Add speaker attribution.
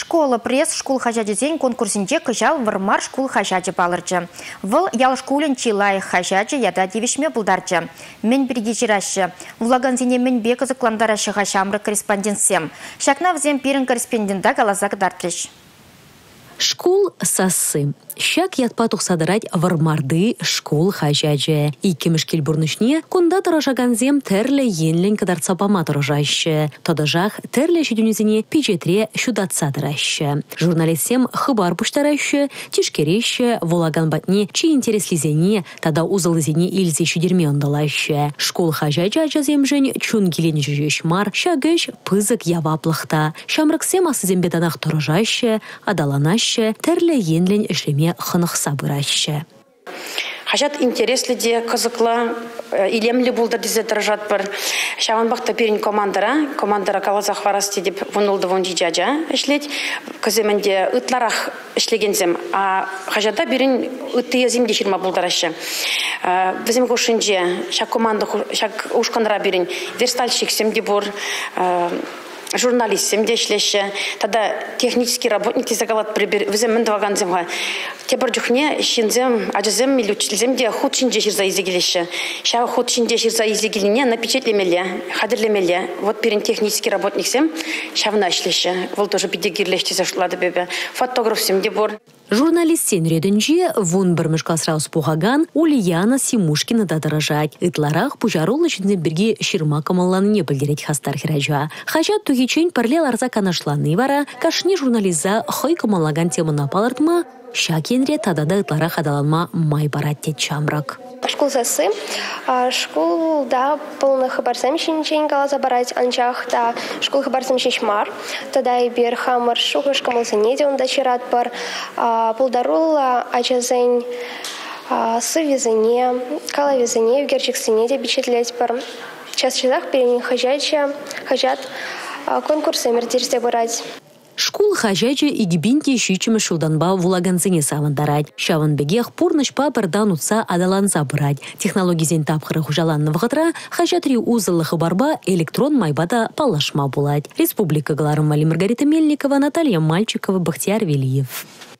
Speaker 1: Школа пресс школ хажадезен конкурсинде кыжал вармар школ хажаде балырчы. Выл ял школын чилай хажаде яда девишме булдарчы. Мен бірге жирашы. Влаганзине мен бек ызықламдарашы хашамры корреспондентсем. Шакна взем пирен корреспондента галазак дартрыш.
Speaker 2: Школ сасы. Щак ятпатух садарать вармарды школ хажаджи. И кемешкел бурнышне кунда тарожаганзем терле енлен кадарца пама тарожаще. Тодажах терле шедюнезине пичетре шудатса дараще. Журналистсем хыбар пуштараще, тишкереще, волаган батне чи интереслизене, тада узалызене ильзе шудерме ондалаще. Школ хажаджа аджаземжен чун гилен жужешмар, щагыш пызык яваплахта. Шамраксем асызембеданах тарожаще, адаланаще, терле енлен ишлеме хынық сабыраще.
Speaker 3: Хажат интересли де кызыкла, илемли булдар дизе дыржат бір. Шаван бақта перін командара калазақ варасти деп вунулды вонди жажа ішлет. Кыземенде ытларах ішлегензем, а хажата берін ытты езімде ширма булдарашы. Візім кошынже, шак команда, шак ушқандыра берін верстальщиксем де бұр, журналистсем де ішлеші, тада технический работник тезагалат прибер, візем мен дваганземға. Тебір жүхне шинзем, ажызем или учителзем де худ шинже ширза изегелеші. Ша худ шинже ширза изегеліне напечатлемеле, хадырлемеле. Вот перен технический работниксем шавна ішлеші. Вол тоже педегирлешті зашлады бебе. Фотографсем де бұр.
Speaker 2: Журналистсен реденже вон бірміш класраус пухаган Ульяна Симушкина дадыражать. Итларах пужарулы чүнзе бірге ширма камалланы білдерет хастар хираджа. Хажат тугечен парлел арза канашланы вара, кашни журнализа хой камаллаган темына палыртма, шакенре тадада итларах адаланма май бараттет чамрак.
Speaker 4: Школ сасы. Школ, да, полный хабарсам шинчен галаза барать анчах, да, школ хабарсам шишмар. Тогда и бер хамар шухашка малзанеде он дачират пар. Полдарула ачазень сывизане, калавизане, в герчик синеде бичетлять пар. Час часах перенин хажат конкурсы мердирсте барать.
Speaker 2: Школ хажаджи и гибинти щичимы шулданба вулаганзыне савандарать. Шаванбегех пурнышпа бірдан утса адаланза брать. Технологии зен тапхыры хужаланны вғытра хажатри узылы хабарба электрон майбада палашма булать. Республика Галарым Вали Маргарита Мельникова, Наталья Мальчикова, Бахтияр Велиев.